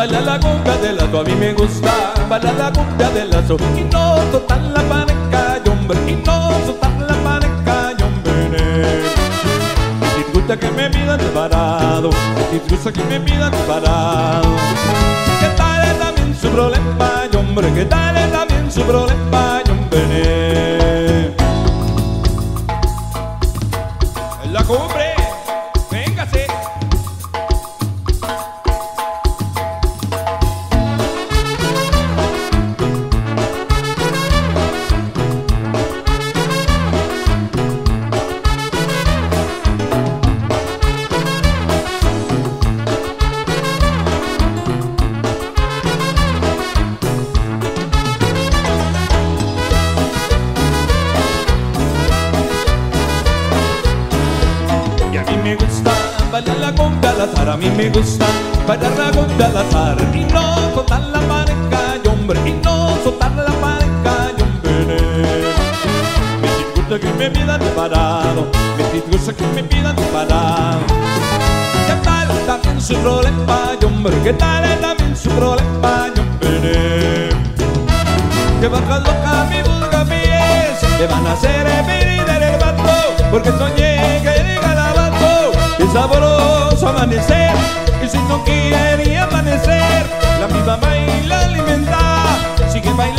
baila la cumbia del lazo, a mí me gusta bailar la cumbia del lazo y no soltar la pareja, hombre, y no soltar la pareja, hombre. Me disgusta que me pidan separado, me disgusta que me pidan separado. ¿Qué tal es también su problema, hombre? ¿Qué tal es también su problema, hombre? En la cumbre, véngase. Me gusta bailar la cumbia al azar, a mí me gusta bailar la cumbia al azar y no soltar la pareja, hombre, y no soltar la pareja, hombre. Me disgusta que me pidan separado, me disgusta que me pidan separado. ¿Qué tal también su problema, hombre? ¿Qué tal también su problema, hombre? Que baja loca mi busca pies, me van a hacer venir del vato, porque soñé que llega la es sabroso amanecer, y si no quiere amanecer, la misma baila alimenta, sigue bailando.